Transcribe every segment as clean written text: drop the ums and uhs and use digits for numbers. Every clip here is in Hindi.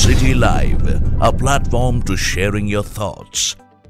Citylive, a platform to sharing your thoughts.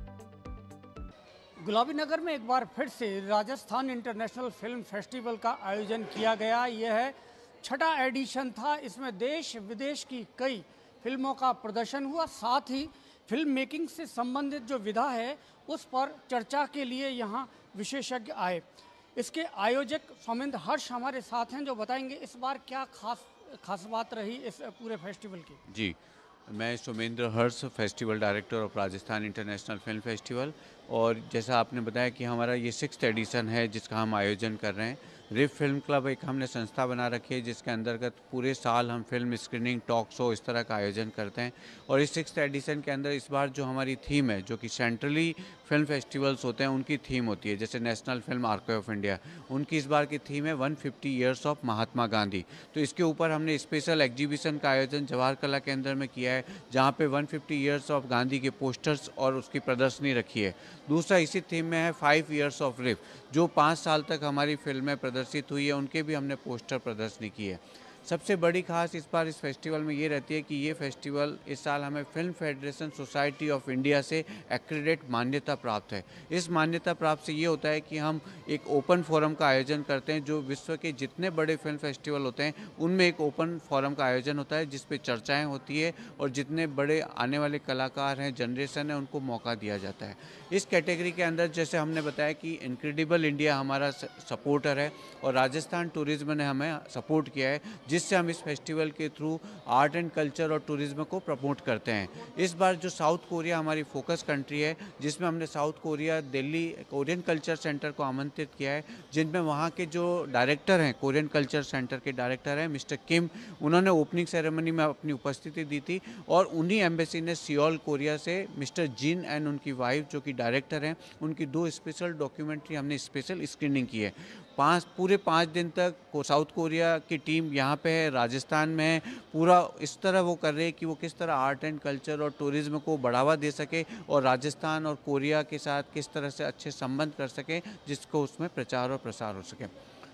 गुलाबी नगर में एक बार फिर से राजस्थान इंटरनेशनल फिल्म फेस्टिवल का आयोजन किया गया। यह है 6ठा एडिशन था। इसमें देश विदेश की कई फिल्मों का प्रदर्शन हुआ। साथ ही फिल्म मेकिंग से संबंधित जो विधा है उस पर चर्चा के लिए यहाँ विशेषज्ञ आए। इसके आयोजक सौमेंद्र हर्ष हमारे साथ हैं जो बताएंगे इस बार क्या खास बात रही इस पूरे फेस्टिवल की। जी, मैं Soumendra Harsh, festival director of Rajasthan international film festival. और जैसा आपने बताया कि हमारा ये 6th एडिशन है जिसका हम आयोजन कर रहे हैं। रिफ फिल्म क्लब एक हमने संस्था बना रखी है जिसके अंतर्गत पूरे साल हम फिल्म स्क्रीनिंग, टॉक शो इस तरह का आयोजन करते हैं। और इस 6th एडिशन के अंदर इस बार जो हमारी थीम है, जो कि सेंट्रली फिल्म फेस्टिवल्स होते हैं उनकी थीम होती है, जैसे national film archive of India, उनकी इस बार की थीम है 150 ईयर्स ऑफ महात्मा गांधी। तो इसके ऊपर हमने स्पेशल एग्जीबिशन का आयोजन जवाहर कला केंद्र में किया है, जहाँ पे 150 ईयर्स ऑफ गांधी के पोस्टर्स और उसकी प्रदर्शनी रखी है। दूसरा इसी थीम में है 5 ईयर्स ऑफ रिफ, जो 5 साल तक हमारी फिल्में प्रदर्शित हुई है उनके भी हमने पोस्टर प्रदर्शनी की है। सबसे बड़ी खास इस बार इस फेस्टिवल में ये रहती है कि ये फेस्टिवल इस साल हमें film federation society of India से एक्रेडिट मान्यता प्राप्त है। इस मान्यता प्राप्त से ये होता है कि हम एक ओपन फोरम का आयोजन करते हैं। जो विश्व के जितने बड़े फिल्म फेस्टिवल होते हैं उनमें एक ओपन फोरम का आयोजन होता है जिस पे चर्चाएँ होती है और जितने बड़े आने वाले कलाकार हैं, जनरेशन है, उनको मौका दिया जाता है। इस कैटेगरी के अंदर जैसे हमने बताया कि इनक्रेडिबल इंडिया हमारा सपोर्टर है और राजस्थान टूरिज्म ने हमें सपोर्ट किया है, जिससे हम इस फेस्टिवल के थ्रू आर्ट एंड कल्चर और टूरिज्म को प्रमोट करते हैं। इस बार जो साउथ कोरिया हमारी फोकस कंट्री है, जिसमें हमने south Korea Delhi Korean culture centre को आमंत्रित किया है, जिनमें वहाँ के जो डायरेक्टर हैं, कोरियन कल्चर सेंटर के डायरेक्टर हैं मिस्टर किम, उन्होंने ओपनिंग सेरेमनी में अपनी उपस्थिति दी थी। और उन्हीं एम्बेसी ने सियोल कोरिया से मिस्टर जिन एंड उनकी वाइफ जो कि डायरेक्टर हैं, उनकी 2 स्पेशल डॉक्यूमेंट्री हमने स्पेशल स्क्रीनिंग की है। पूरे 5 दिन तक साउथ कोरिया की टीम यहाँ पे है, राजस्थान में है। पूरा इस तरह वो कर रहे हैं कि वो किस तरह आर्ट एंड कल्चर और टूरिज्म को बढ़ावा दे सके और राजस्थान और कोरिया के साथ किस तरह से अच्छे संबंध कर सके, जिसको उसमें प्रचार और प्रसार हो सके।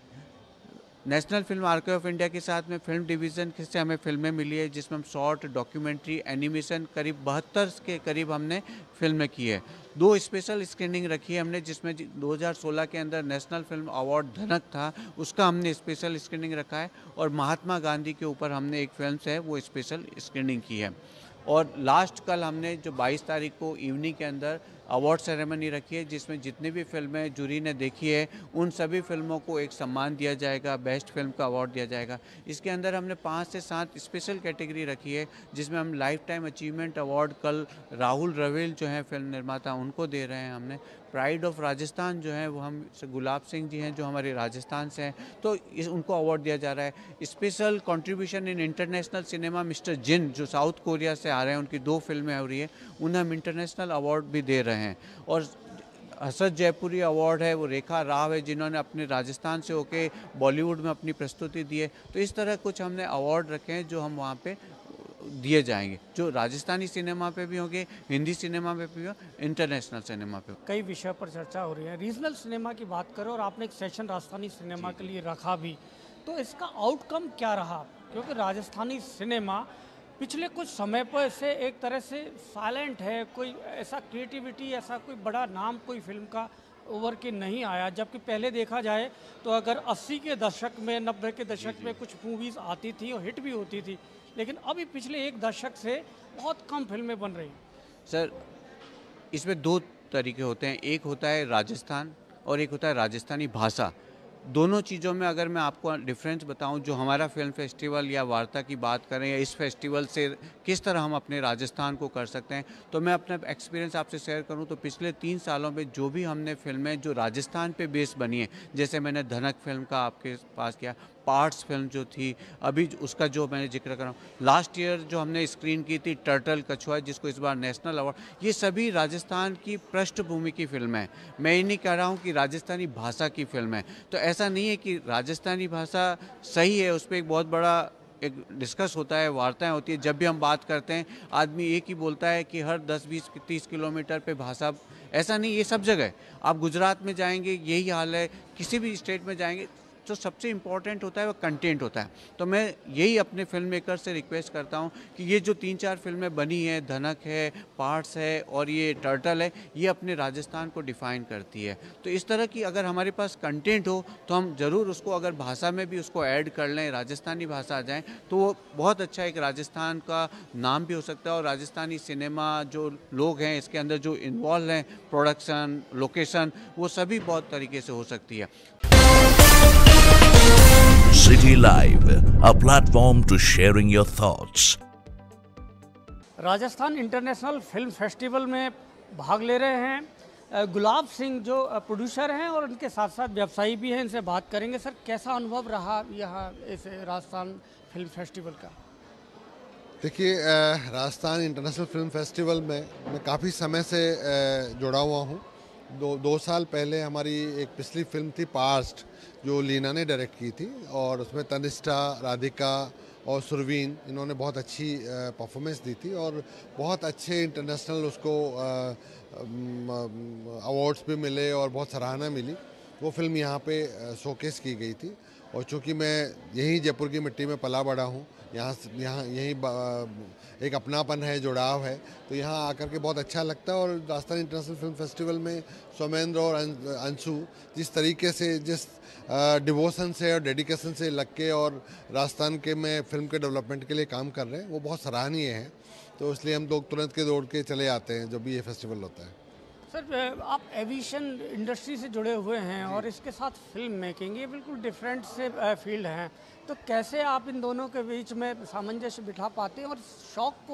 National film archive of India के साथ में फिल्म डिवीज़न से हमें फिल्में मिली है, जिसमें हम शॉर्ट, डॉक्यूमेंट्री, एनिमेशन करीब 72 के करीब हमने फिल्में की है। 2 स्पेशल स्क्रीनिंग रखी है हमने, जिसमें 2016 के अंदर नेशनल फिल्म अवार्ड धनक था, उसका हमने स्पेशल स्क्रीनिंग रखा है। और महात्मा गांधी के ऊपर हमने एक फिल्म है वो स्पेशल स्क्रीनिंग की है। और लास्ट कल हमने जो 22 तारीख को इवनिंग के अंदर अवार्ड सेरेमनी रखी है, जिसमें जितनी भी फिल्में जूरी ने देखी है उन सभी फिल्मों को एक सम्मान दिया जाएगा, बेस्ट फिल्म का अवार्ड दिया जाएगा। इसके अंदर हमने 5 से 7 स्पेशल कैटेगरी रखी है, जिसमें हम लाइफ टाइम अचीवमेंट अवार्ड कल राहुल रवेल जो हैं फिल्म निर्माता उनको दे रहे हैं। हमने प्राइड ऑफ राजस्थान जो है वो हम गुलाब सिंह जी हैं जो हमारे राजस्थान से हैं, तो उनको अवार्ड दिया जा रहा है। Special contribution in international cinema mister Jin जो साउथ कोरिया से आ रहे हैं, उनकी 2 फिल्में हो रही है, उन्हें हम इंटरनेशनल अवार्ड भी दे रहे हैं। और हसरत जयपुरी अवार्ड है वो रेखा राव है, जिन्होंने अपने राजस्थान से होके बॉलीवुड में अपनी प्रस्तुति दी है। तो इस तरह कुछ हमने अवार्ड रखे हैं जो हम वहाँ पे दिए जाएंगे, जो राजस्थानी सिनेमा पे भी होंगे, हिंदी सिनेमा पे भी हो, इंटरनेशनल सिनेमा पे। कई विषय पर चर्चा हो रही है। रीजनल सिनेमा की बात करें और आपने एक सेशन राजस्थानी सिनेमा के लिए रखा भी, तो इसका आउटकम क्या रहा? क्योंकि राजस्थानी सिनेमा पिछले कुछ समय पर से एक तरह से साइलेंट है, कोई ऐसा क्रिएटिविटी, ऐसा कोई बड़ा नाम कोई फिल्म का ओवर के नहीं आया। जबकि पहले देखा जाए तो अगर 80 के दशक में, 90 के दशक में कुछ मूवीज़ आती थी और हिट भी होती थी, लेकिन अभी पिछले 1 दशक से बहुत कम फिल्में बन रही। सर, इसमें 2 तरीके होते हैं, एक होता है राजस्थान और एक होता है राजस्थानी भाषा। दोनों चीज़ों में अगर मैं आपको डिफरेंस बताऊं, जो हमारा फिल्म फेस्टिवल या वार्ता की बात करें या इस फेस्टिवल से किस तरह हम अपने राजस्थान को कर सकते हैं, तो मैं अपना एक्सपीरियंस आपसे शेयर करूं तो पिछले 3 सालों में जो भी हमने फिल्में जो राजस्थान पे बेस बनी है, जैसे मैंने धनक फिल्म का आपके पास किया, पार्ट्स फिल्म जो थी, अभी उसका जो मैंने जिक्र कर रहा हूँ, लास्ट ईयर जो हमने स्क्रीन की थी टर्टल कछुआ, जिसको इस बार नेशनल अवार्ड, ये सभी राजस्थान की पृष्ठभूमि की फिल्म है। मैं ये नहीं कह रहा हूँ कि राजस्थानी भाषा की फिल्म है। तो ऐसा नहीं है कि राजस्थानी भाषा सही है, उस पर एक बहुत बड़ा एक डिस्कस होता है, वार्ताएं होती है। जब भी हम बात करते हैं आदमी एक ही बोलता है कि हर 10, 20, 30 किलोमीटर पे भाषा, ऐसा नहीं, ये सब जगह है। आप गुजरात में जाएंगे यही हाल है, किसी भी स्टेट में जाएंगे जो सबसे इम्पॉर्टेंट होता है वो कंटेंट होता है। तो मैं यही अपने फिल्म मेकर से रिक्वेस्ट करता हूँ कि ये जो 3-4 फिल्में बनी हैं, धनक है, पार्ट्स है और ये टर्टल है, ये अपने राजस्थान को डिफ़ाइन करती है। तो इस तरह की अगर हमारे पास कंटेंट हो तो हम ज़रूर उसको अगर भाषा में भी उसको ऐड कर लें, राजस्थानी भाषा आ जाए, तो वो बहुत अच्छा एक राजस्थान का नाम भी हो सकता है। और राजस्थानी सिनेमा जो लोग हैं इसके अंदर जो इन्वॉल्व हैं, प्रोडक्शन, लोकेशन, वो सभी बहुत तरीके से हो सकती है। Citylive, a platform to sharing your thoughts. Rajasthan international film festival में भाग ले रहे हैं गुलाब सिंह जो प्रोड्यूसर हैं और उनके साथ साथ व्यवसायी भी हैं। इनसे बात करेंगे। सर, कैसा अनुभव रहा यहाँ इस राजस्थान फिल्म फेस्टिवल का? देखिए, राजस्थान इंटरनेशनल फिल्म फेस्टिवल में मैं काफ़ी समय से जुड़ा हुआ हूँ। दो साल पहले हमारी एक पिछली फिल्म थी पास्ट, जो लीना ने डायरेक्ट की थी, और उसमें तनिष्ठा, राधिका और सुरवीन, इन्होंने बहुत अच्छी परफॉर्मेंस दी थी और बहुत अच्छे इंटरनेशनल उसको अवार्ड्स भी मिले और बहुत सराहना मिली। वो फिल्म यहाँ पे शोकेस की गई थी। और चूँकि मैं यहीं जयपुर की मिट्टी में पला बड़ा हूँ, यहाँ यहीं एक अपनापन है, जुड़ाव है, तो यहाँ आकर के बहुत अच्छा लगता है। और राजस्थान इंटरनेशनल फिल्म फेस्टिवल में सौमेंद्र और अंशु जिस तरीके से, जिस डिवोशन से और डेडिकेशन से लग के और राजस्थान के में फिल्म के डेवलपमेंट के लिए काम कर रहे हैं, वो बहुत सराहनीय है। तो इसलिए हम लोग तुरंत के दौड़ के चले आते हैं जब भी ये फेस्टिवल होता है। सर, आप एविएशन इंडस्ट्री से जुड़े हुए हैं और इसके साथ फिल्म मेकिंग, ये बिल्कुल डिफरेंट से फील्ड हैं, तो कैसे आप इन दोनों के बीच में सामंजस्य बिठा पाते हैं और शौक को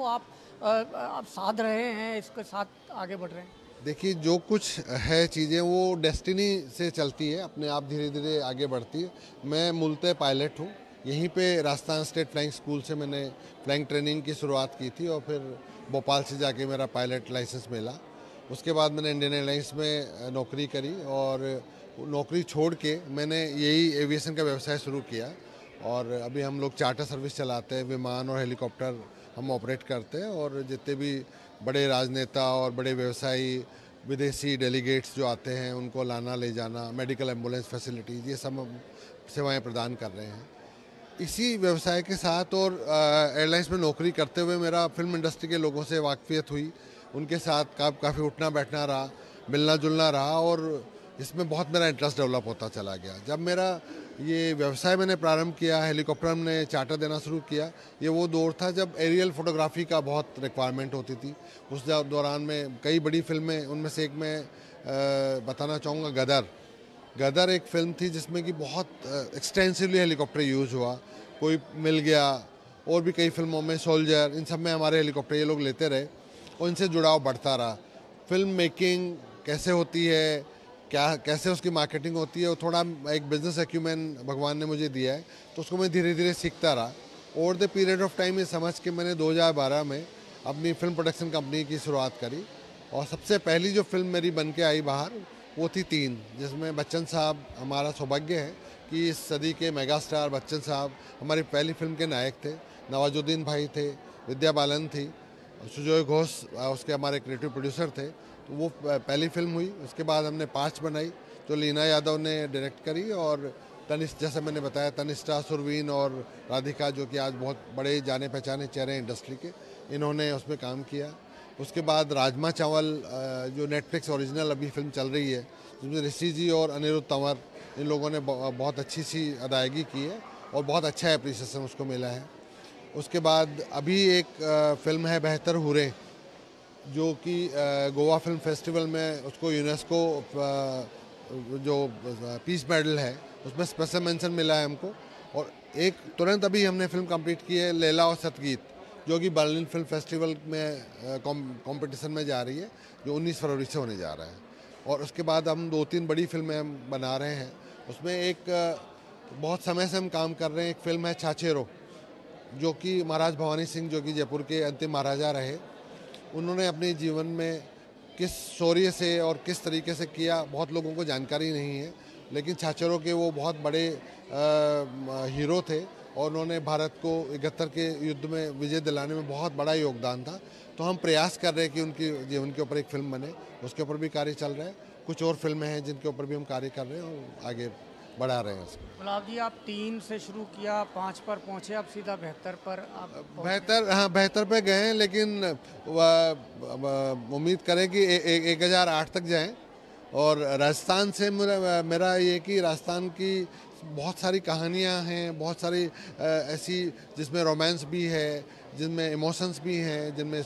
आप साध रहे हैं, इसके साथ आगे बढ़ रहे हैं? देखिए, जो कुछ है चीज़ें वो डेस्टिनी से चलती है, अपने आप धीरे धीरे आगे बढ़ती है। मैं मूलतः पायलट हूँ। यहीं पे राजस्थान स्टेट फ्लाइंग स्कूल से मैंने फ्लाइंग ट्रेनिंग की शुरुआत की थी और फिर भोपाल से जाके मेरा पायलट लाइसेंस मिला। उसके बाद मैंने इंडियन एयरलाइंस में नौकरी करी और नौकरी छोड़ के मैंने यही एविएशन का व्यवसाय शुरू किया। और अभी हम लोग चार्टर सर्विस चलाते हैं, विमान और हेलीकॉप्टर हम ऑपरेट करते हैं। और जितने भी बड़े राजनेता और बड़े व्यवसायी, विदेशी डेलीगेट्स जो आते हैं, उनको लाना ले जाना, मेडिकल एम्बुलेंस फैसिलिटीज़, ये सब हम सेवाएं प्रदान कर रहे हैं। इसी व्यवसाय के साथ और एयरलाइंस में नौकरी करते हुए मेरा फिल्म इंडस्ट्री के लोगों से वाकफियत हुई, उनके साथ काफ़ी उठना बैठना रहा, मिलना जुलना रहा और इसमें बहुत मेरा इंटरेस्ट डेवलप होता चला गया। जब मेरा ये व्यवसाय मैंने प्रारंभ किया, हेलीकॉप्टर हमने चार्टर देना शुरू किया, ये वो दौर था जब एरियल फोटोग्राफी का बहुत रिक्वायरमेंट होती थी। उस दौरान में कई बड़ी फिल्में, उनमें से एक मैं बताना चाहूँगा गदर एक फिल्म थी जिसमें कि बहुत एक्सटेंसिवली हेलीकॉप्टर यूज़ हुआ। कोई मिल गया, और भी कई फिल्मों में, सोल्जर, इन सब में हमारे हेलीकॉप्टर ये लोग लेते रहे और इनसे जुड़ाव बढ़ता रहा। फिल्म मेकिंग कैसे होती है, कैसे उसकी मार्केटिंग होती है, वो थोड़ा एक बिजनेस एक्यूमेन भगवान ने मुझे दिया है, तो उसको मैं धीरे धीरे सीखता रहा। Over the period of time ये समझ के मैंने 2012 में अपनी फिल्म प्रोडक्शन कंपनी की शुरुआत करी। और सबसे पहली जो फिल्म मेरी बन के आई बाहर, वो थी 3, जिसमें बच्चन साहब, हमारा सौभाग्य है कि इस सदी के मेगा स्टार बच्चन साहब हमारी पहली फिल्म के नायक थे। नवाजुद्दीन भाई थे, विद्या बालन थी, सुजोय घोष उसके हमारे क्रिएटिव प्रोड्यूसर थे। तो वो पहली फिल्म हुई। उसके बाद हमने 5 बनाई जो लीना यादव ने डायरेक्ट करी, और जैसे मैंने बताया, तनिष्ठा, सुरवीन और राधिका, जो कि आज बहुत बड़े जाने पहचाने चेहरे हैं इंडस्ट्री के, इन्होंने उसमें काम किया। उसके बाद राजमा चावल, जो नेटफ्लिक्स ओरिजिनल अभी फिल्म चल रही है, जिसमें ऋषि जी और अनिरुद्ध तंवर, इन लोगों ने बहुत अच्छी सी अदायगी की है और बहुत अच्छा एप्रिसिएशन उसको मिला है। उसके बाद अभी एक फिल्म है बेहतर हुरे, जो कि गोवा फिल्म फेस्टिवल में उसको यूनेस्को जो पीस मेडल है उसमें स्पेशल मेंशन मिला है हमको। और एक तुरंत अभी हमने फिल्म कंप्लीट की है लैला और सतगीत, जो कि बर्लिन फिल्म फेस्टिवल में कंपटीशन में जा रही है, जो 19 फरवरी से होने जा रहा है। और उसके बाद हम 2-3 बड़ी फिल्में हम बना रहे हैं। उसमें एक बहुत समय से हम काम कर रहे हैं, एक फिल्म है छाछेरो, जो कि महाराज भवानी सिंह, जो कि जयपुर के अंतिम महाराजा रहे, उन्होंने अपने जीवन में किस शौर्य से और किस तरीके से किया, बहुत लोगों को जानकारी नहीं है। लेकिन छाछेरो के वो बहुत बड़े हीरो थे और उन्होंने भारत को 71 के युद्ध में विजय दिलाने में बहुत बड़ा योगदान था। तो हम प्रयास कर रहे हैं कि उनकी जीवन के ऊपर एक फिल्म बने, उसके ऊपर भी कार्य चल रहा है। कुछ और फिल्में हैं जिनके ऊपर भी हम कार्य कर रहे हैं और आगे बढ़ा रहे हैं उसको। गुलाब जी, आप 3 से शुरू किया, 5 पर पहुंचे, अब सीधा 72 पर आप बेहतर, हाँ बेहतर पे गए हैं, लेकिन उम्मीद करें कि 1008 तक जाएं। और राजस्थान से मेरा ये कि राजस्थान की बहुत सारी कहानियां हैं, बहुत सारी ऐसी जिसमें रोमांस भी है, जिनमें इमोशंस भी हैं, जिनमें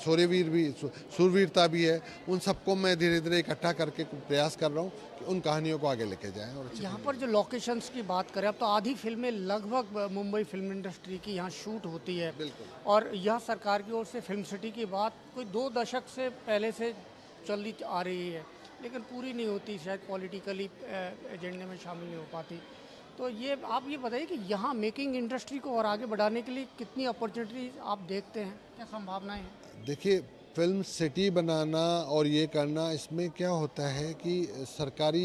सूरवीरता भी है, उन सबको मैं धीरे धीरे इकट्ठा करके प्रयास कर रहा हूँ कि उन कहानियों को आगे लेके जाएं। और यहाँ पर जो लोकेशंस की बात करें, अब तो आधी फिल्में लगभग मुंबई फिल्म इंडस्ट्री की यहाँ शूट होती है। बिल्कुल। और यह सरकार की ओर से फिल्म सिटी की बात कोई 2 दशक से पहले से चली आ रही है, लेकिन पूरी नहीं होती, शायद पॉलिटिकली एजेंडे में शामिल नहीं हो पाती। तो ये आप ये बताइए कि यहाँ मेकिंग इंडस्ट्री को और आगे बढ़ाने के लिए कितनी अपॉर्चुनिटीज आप देखते हैं, क्या संभावनाएं हैं? देखिए, फिल्म सिटी बनाना और ये करना, इसमें क्या होता है कि सरकारी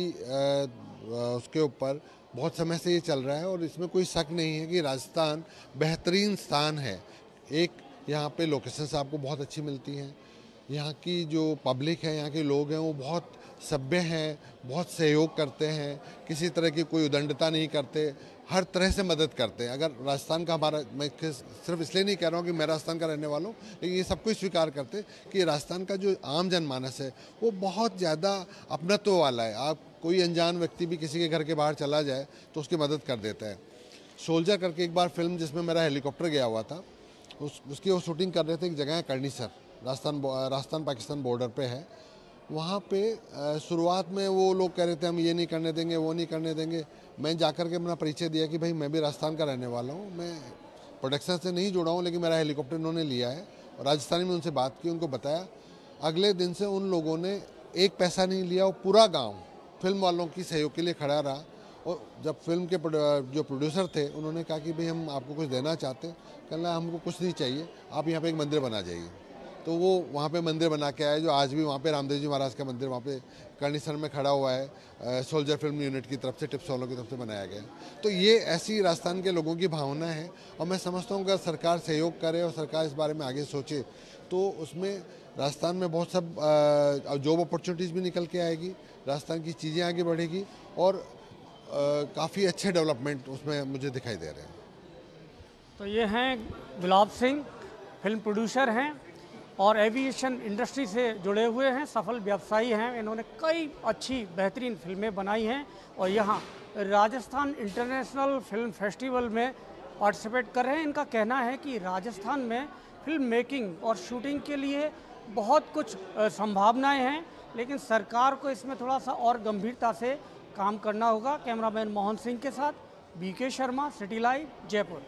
उसके ऊपर बहुत समय से ये चल रहा है और इसमें कोई शक नहीं है कि राजस्थान बेहतरीन स्थान है। एक, यहाँ पे लोकेशंस आपको बहुत अच्छी मिलती हैं, यहाँ की जो पब्लिक है, यहाँ के लोग हैं, वो बहुत सभ्य हैं, बहुत सहयोग करते हैं, किसी तरह की कोई उदंडता नहीं करते, हर तरह से मदद करते हैं। अगर राजस्थान का हमारा, मैं सिर्फ इसलिए नहीं कह रहा हूँ कि मैं राजस्थान का रहने वाला हूँ, लेकिन ये सब कुछ स्वीकार करते कि राजस्थान का जो आम जनमानस है वो बहुत ज़्यादा अपनत्व वाला है। आप कोई अनजान व्यक्ति भी किसी के घर के बाहर चला जाए तो उसकी मदद कर देता है। सोल्जर करके एक बार फिल्म जिसमें मेरा हेलीकॉप्टर गया हुआ था, उसकी वो शूटिंग कर रहे थे, एक जगह है करनीसर, राजस्थान पाकिस्तान बॉर्डर पे है। वहाँ पे शुरुआत में वो लोग कह रहे थे हम ये नहीं करने देंगे, वो नहीं करने देंगे। मैं जाकर के अपना परिचय दिया कि भाई मैं भी राजस्थान का रहने वाला हूँ, मैं प्रोडक्शन से नहीं जुड़ा हूँ, लेकिन मेरा हेलीकॉप्टर इन्होंने लिया है। और राजस्थानी में उनसे बात की, उनको बताया। अगले दिन से उन लोगों ने एक पैसा नहीं लिया, और पूरा गाँव फिल्म वालों की सहयोग के लिए खड़ा रहा। और जब फिल्म के जो प्रोड्यूसर थे, उन्होंने कहा कि भाई हम आपको कुछ देना चाहते हैं, कहना हमको कुछ नहीं चाहिए, आप यहाँ पे एक मंदिर बना जाइए। तो वो वहाँ पे मंदिर बना के आए, जो आज भी वहाँ पे रामदेव जी महाराज का मंदिर वहाँ पे कर्णीसर में खड़ा हुआ है, सोल्जर फिल्म यूनिट की तरफ से, टिप्स वालों की तरफ से बनाया गया। तो ये ऐसी राजस्थान के लोगों की भावना है, और मैं समझता हूँ अगर सरकार सहयोग करे और सरकार इस बारे में आगे सोचे तो उसमें राजस्थान में बहुत सब जॉब अपॉर्चुनिटीज़ भी निकल के आएगी, राजस्थान की चीज़ें आगे बढ़ेगी, और काफ़ी अच्छे डेवलपमेंट उसमें मुझे दिखाई दे रहे हैं। तो ये हैं गुलाब सिंह, फिल्म प्रोड्यूसर हैं और एविएशन इंडस्ट्री से जुड़े हुए हैं, सफल व्यवसायी हैं। इन्होंने कई अच्छी बेहतरीन फिल्में बनाई हैं और यहाँ राजस्थान इंटरनेशनल फिल्म फेस्टिवल में पार्टिसिपेट कर रहे हैं। इनका कहना है कि राजस्थान में फिल्म मेकिंग और शूटिंग के लिए बहुत कुछ संभावनाएं हैं, लेकिन सरकार को इसमें थोड़ा सा और गंभीरता से काम करना होगा। कैमरामैन मोहन सिंह के साथ BK Sharma, city live, Jaipur.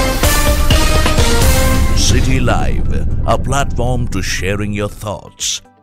Citylive, a platform to sharing your thoughts.